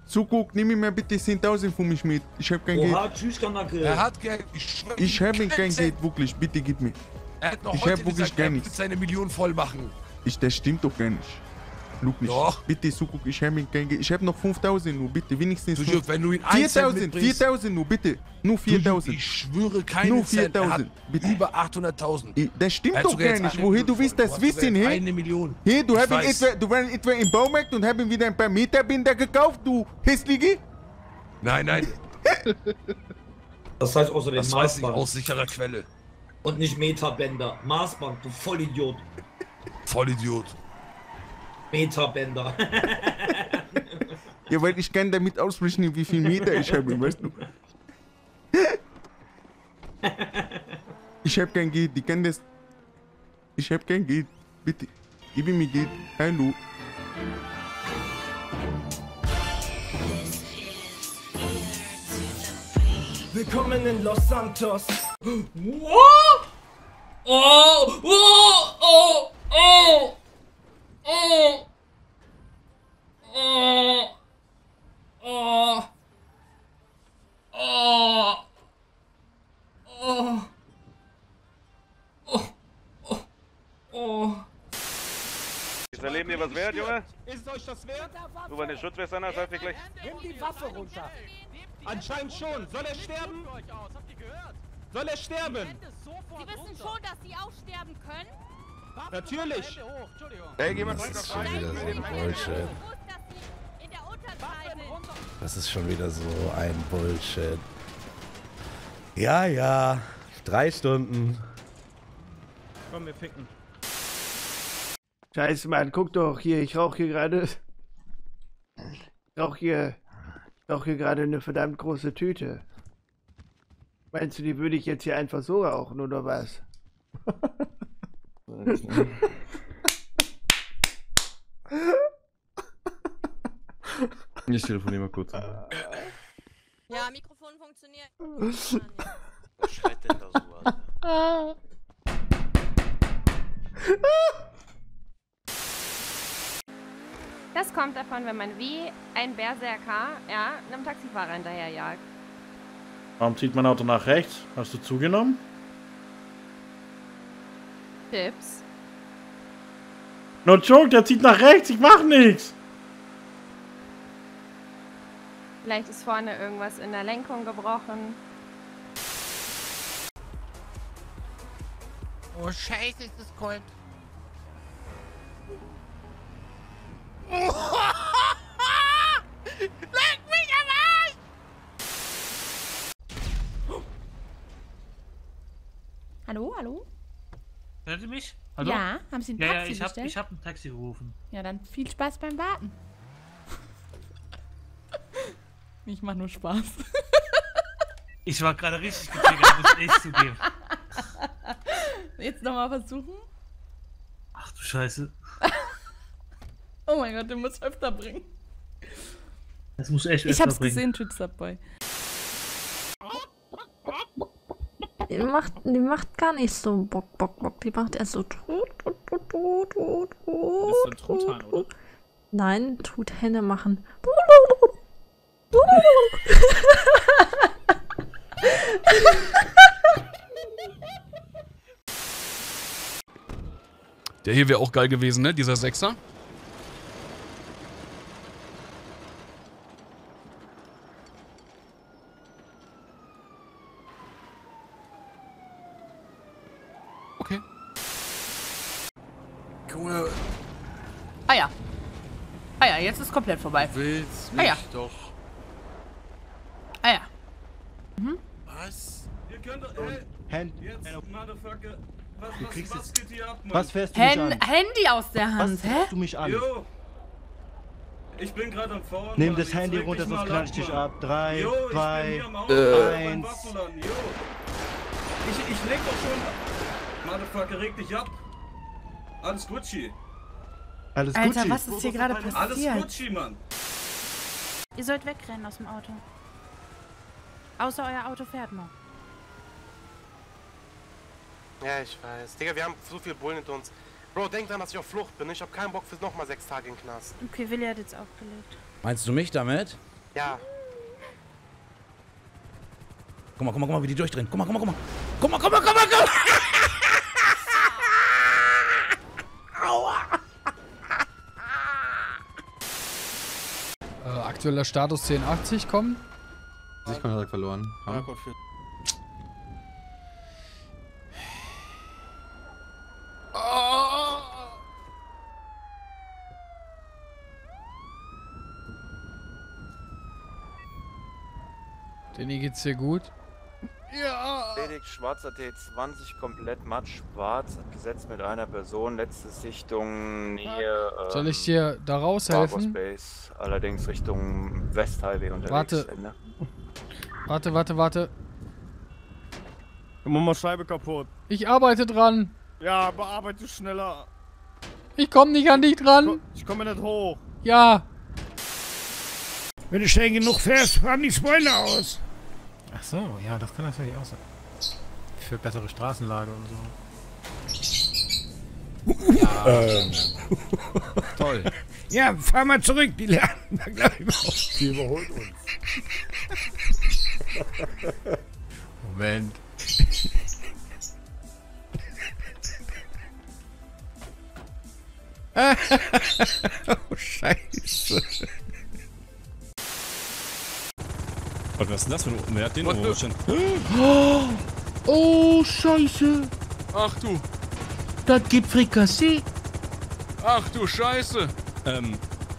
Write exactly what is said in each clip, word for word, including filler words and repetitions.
Zuguck, nimm mir bitte zehntausend von mich mit. Ich hab kein Oha, Geld. tschüss, Kanake. Er hat Geld. Ich, Ich habe kein Geld, wirklich. Bitte gib mir. Er hat noch Ich heute hab wirklich gesagt, gar er wird nichts. seine Million voll machen. Ich, das stimmt doch gar nicht. Lug nicht. Doch. Bitte, Zuguck, ich habe kein Geld. Ich habe noch fünftausend nur, bitte. Wenigstens Du, Jupp, wenn du ihn einzeln viertausend, mitbringst. viertausend nur, bitte. Nur Du, Jupp, viertausend. ich schwöre keine Nur Cent. Er hat viertausend, bitte. über achthunderttausend. Ich- Das stimmt Er hat doch sogar gar jetzt nicht. eine Woher Million du willst voll. das hast wissen, sogar hä? Eine Million. Hey, du, Ich hast weiß. etwa, du warst etwa im Baumarkt und haben wieder ein paar Meterbinder gekauft, du Hässliche? Nein, nein, Das heißt außerdem das weiß ich Maßband. aus sicherer Quelle. Und nicht Metabänder. Maßband, du Vollidiot. Vollidiot. Metabänder. Ja, weil ich kann damit ausrechnen, wie viel Meter ich habe, weißt du? Ich habe kein Geld, die kann das... Ich habe kein Geld, bitte. Gib mir Geld. Hallo. Willkommen in Los Santos. What? Oh, oh, oh, oh, oh, oh, oh, oh, oh, oh, oh, oh. Ist dein Leben dir was wert, Junge? Ist euch das wert? Nur weil du eine Schutzweste an hast, heißt nicht gleich. Nimm die Waffe runter. Anscheinend schon. Soll er sterben? Soll er sterben? Sie wissen schon, dass Sie auch sterben können? Natürlich. Ey, geh mal Das zurück ist auf schon wieder so ein Bullshit. In der Unterzahl sind. Das ist schon wieder so ein Bullshit. Ja, ja. Drei Stunden. Komm, wir ficken. Scheiße, Mann, guck doch hier, ich rauche hier gerade. Ich rauche hier. Ich rauche hier gerade eine verdammt große Tüte. Meinst du, die würde ich jetzt hier einfach so rauchen, oder was? Ich telefoniere mal kurz. Ja, Mikrofon funktioniert. Was schreit denn da so, Alter? Das kommt davon, wenn man wie ein Berserker, ja, einem Taxifahrer hinterherjagt. Warum zieht mein Auto nach rechts? Hast du zugenommen? Tipps. No joke, der zieht nach rechts, ich mach nichts. Vielleicht ist vorne irgendwas in der Lenkung gebrochen. Oh, scheiße, ist das kalt. Leck mich am Arsch! Hallo, hallo? Hören Sie mich? Hallo? Ja, haben Sie ein ja, Taxi ja, ich hab, bestellt? ich hab ein Taxi gerufen. Ja, dann viel Spaß beim Warten. Ich mach nur Spaß. Ich war gerade richtig getriggert, muss ich echt zugeben. Jetzt nochmal versuchen. Ach du Scheiße. Oh mein Gott, den muss öfter bringen. Das muss echt Ich öfter hab's bringen. gesehen, Twitch-Boy. Die macht, die macht gar nicht so Bock, Bock, Bock. Die macht erst so tot, tot, tot, tot, tot, tot. Das ist ein Truthahn, oder? Nein, Truthähne machen. Der hier wäre auch geil gewesen, ne? Dieser Sechser. Okay. Junge, Ah ja. Ah ja, jetzt ist komplett vorbei. willst Ah mich ja. doch. Ah ja. Was? Ihr könnt doch, ey, Hand, jetzt, Motherfucker, was, Du was, kriegst was es- geht hier ab, Mann? was fährst du mich Hen an? Handy aus der Was Hand, hä? fährst du mich an? Jo, ich bin gerade am Fahren, Nimm Mann. das Jetzt Handy reg runter, dich sonst mal knall ich dich Mann. ab. Drei, Jo, ich bin zwei, hier am Auto, äh, beim eins. Waffenladen, jo. Ich, ich leg doch schon. Motherfucker, reg dich ab. Alles Gucci. Alles Alter, Gucci. was ist hier gerade Alles passiert? Gucci, Mann. Ihr sollt wegrennen aus dem Auto. Außer euer Auto fährt noch. Ja, ich weiß. Digga, wir haben so viel Bullen hinter uns. Bro, denk dran, dass ich auf Flucht bin. Ich hab keinen Bock für nochmal sechs Tage in den Knast. Okay, Willi hat jetzt aufgelegt. Meinst du mich damit? Ja. Guck mal, guck mal, guck mal, wie die durchdrehen. Guck mal, guck mal, guck mal. Guck mal, guck mal, guck mal, guck mal. Aua. Äh, aktueller Status zehn achtzig kommen. Sichtkontakt verloren. Ja, Code vier. Denny, geht's dir gut? Ja. Felix, schwarzer T zwanzig, komplett matt schwarz, gesetzt mit einer Person, letzte Sichtung Nähe. Ähm, Soll ich dir da raushelfen? Space, allerdings Richtung Westhighway unterwegs. Warte. Ende. Warte, warte, warte. Mach mal Scheibe kaputt. Ich arbeite dran. Ja, bearbeite schneller. Ich komm nicht an dich dran. Ich komme nicht hoch. Ja. Wenn du schnell genug fährst, fahren die Spoiler aus. Ach so, ja, das kann natürlich auch sein. Für bessere Straßenlage und so. Ja. Ähm. Toll. Ja, fahr mal zurück, die lernen da gleich mal auf. Die überholt uns. Moment. Oh, Scheiße. Was ist denn das für ein... Wer hat den Overwatch denn? Oh, Scheiße. Ach du. Das gibt Frikassee. Ach du Scheiße. Ähm...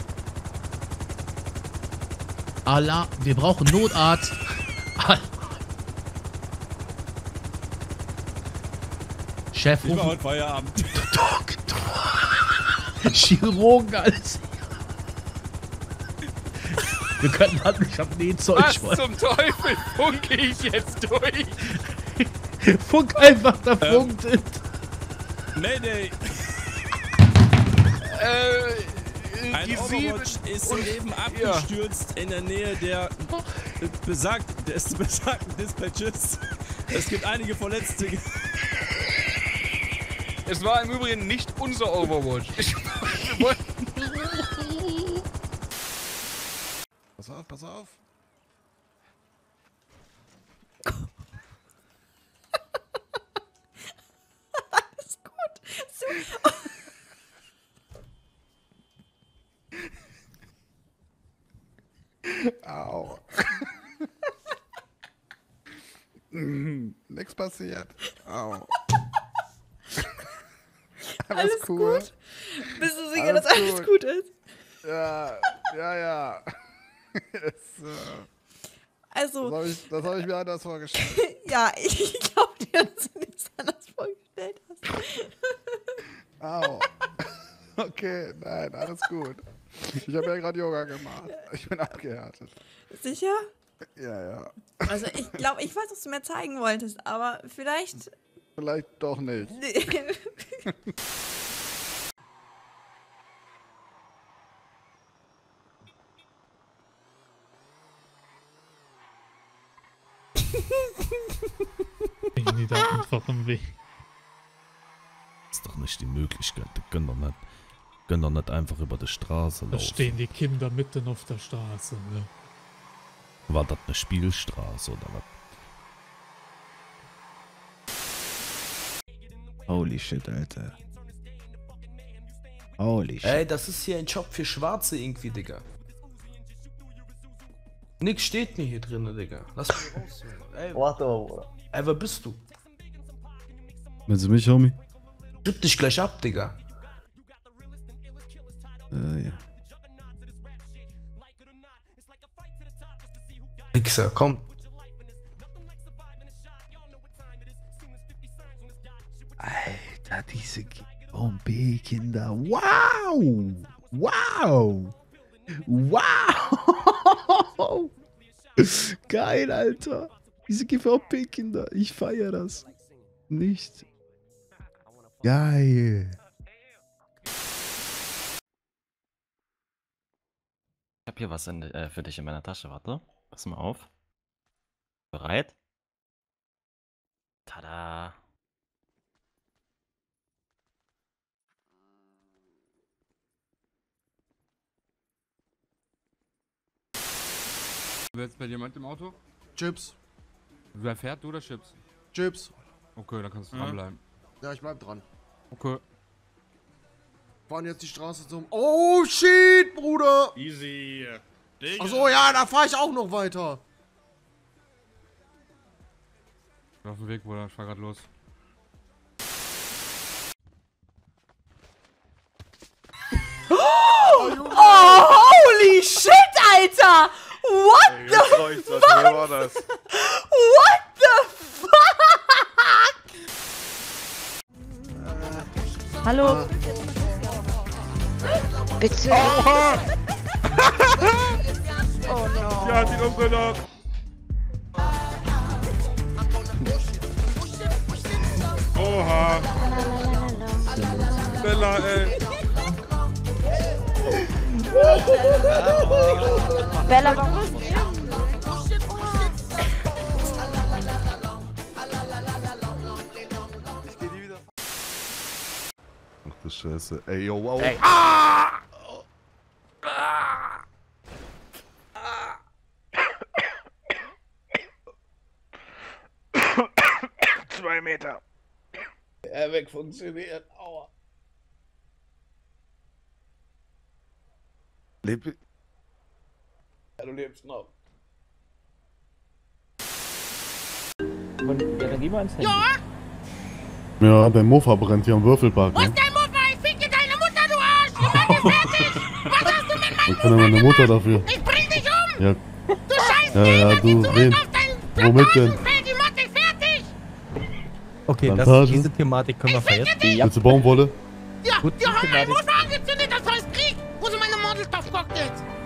Allah, wir brauchen Notarzt. Chef, Ich war heute Feierabend. Chirurgen, alles. Wir könnten halt nicht am Nähzeug. Was zum Teufel funke ich jetzt durch? Funk einfach, da funkt es. Mayday! Äh, Ein die Overwatch sieben ist und- eben abgestürzt in der Nähe der äh, besagt, des besagten Dispatches. Es gibt einige Verletzte. Es war im Übrigen nicht unser Overwatch. Ich wollte... Pass auf, pass auf. Alles gut. So. Au. Mhm, nix passiert. Au. Alles, Alles cool. gut? Bist du sicher, Alles dass alles gut. gut ist? Ja, ja, ja. Es, äh, Also, das habe ich, das hab ich mir anders vorgestellt. ja, ich glaube dir, dass du nichts anders vorgestellt hast. Au. Okay, nein, alles gut. Ich habe ja gerade Yoga gemacht. Ich bin abgehärtet. Sicher? Ja, ja. Also, ich glaube, ich weiß, was du mir zeigen wolltest, aber vielleicht... Vielleicht doch nicht. Nee. Die da einfach im Weg. Das ist doch nicht die Möglichkeit. Die können doch nicht, können doch nicht einfach über die Straße laufen. Da stehen die Kinder mitten auf der Straße. Ne? War das eine Spielstraße oder was? Holy shit, Alter. Holy shit. Ey, das ist hier ein Job für Schwarze irgendwie, Digga. Nix steht mir hier drin, Digga. Lass mich raus, Junge. Ey, Warte mal, Bruder. Ey, wer bist du? Willst du mich, Homie? Gib dich gleich ab, Digga. Äh, ja. Wichser, komm. Alter, diese G und B-Kinder. Wow! Wow! Wow! Geil, Alter. Diese G V P-Kinder. Ich feiere das. Nicht. Geil. Ich hab hier was in, äh, für dich in meiner Tasche, warte. Pass mal auf. Bereit? Tada! Wer ist bei dir jemand im Auto? Chips. Wer fährt, du oder Chips? Chips. Okay, dann kannst du Ja. dranbleiben. Ja, ich bleib dran. Okay. Fahren jetzt die Straße zum... Oh, shit, Bruder! Easy. Ach so, ja, da fahre ich auch noch weiter. Ich bin auf dem Weg, Bruder. Ich fahr grad los. Oh, holy shit, Alter! What Ey, the jetzt leucht's, was fuck? war das? What the fuck? Hallo. Bitte. Oha! Oh no. Ja, die umgenommen. Oha! Bella, ey! Bella, warum? Ach du Scheiße. Ey, yo, wow. Ey. Ah! Zwei Meter. Airbag funktioniert. Aua. Leb. Ja, du lebst noch. Und, ja, dann gehen wir ins Handy. Ja, Ja, dein Mofa brennt hier am Würfelpark. wo Ne? ist dein Muffa? Ich ficke deine Mutter, du Arsch! Ich mach dich fertig! Was hast du mit meinem Was kann denn meine Mutter dafür? Ich bring dich um! Ja. Du scheiß Ja, ja, du, wen? Womit denn? Die mach dich fertig! Okay, das, Plantagen? diese Thematik können wir vergessen. Willst du Baumwolle? Ja, Gut, die haben die meine Thematik. Mutter angezündet, das heißt Krieg! Wo sind meine Molotov-Cocktails?